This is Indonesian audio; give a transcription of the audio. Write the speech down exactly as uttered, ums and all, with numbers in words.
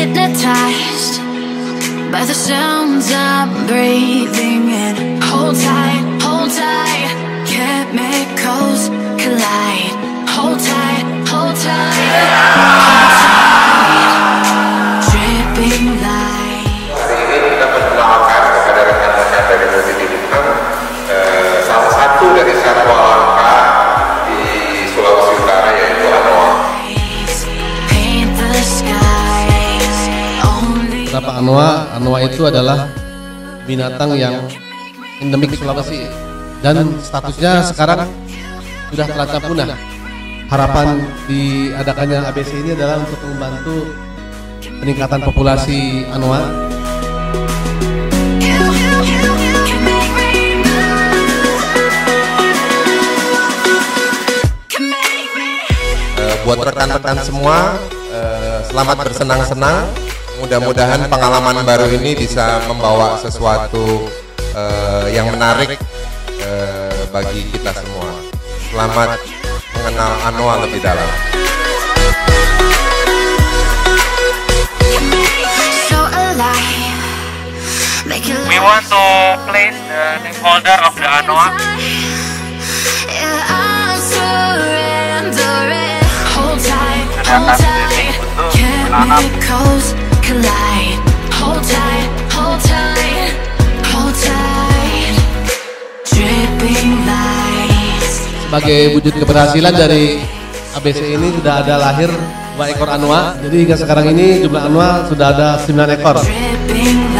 hypnotized by the sounds I'm breathing in. Hold tight, hold tight, chemicals collide. Hold tight, hold tight, hold tight, dripping light. Hari ini kita memperkenalkan kepada rekan-rekan dari Multi Bintang eh, salah satu dari satwa langka di Sulawesi Utara, yaitu anoa. Kenapa anoa? Anoa itu adalah binatang yang endemik Sulawesi dan statusnya sekarang sudah terancam punah. Harapan diadakannya A B C ini adalah untuk membantu peningkatan populasi anoa. Buat rekan-rekan semua, eh, selamat bersenang-senang. Mudah-mudahan pengalaman baru ini bisa membawa sesuatu eh, yang menarik eh, bagi kita semua. Selamat mengenal anoa lebih dalam. We want to place the name holder of the anoa. Akan swimming untuk menanam. Collide. Hold tight, hold tight, hold tight, dripping lights. Sebagai wujud keberhasilan dari A B C ini sudah ada lahir dua ekor anoa. Jadi hingga sekarang ini jumlah anoa sudah ada sembilan ekor. Dripping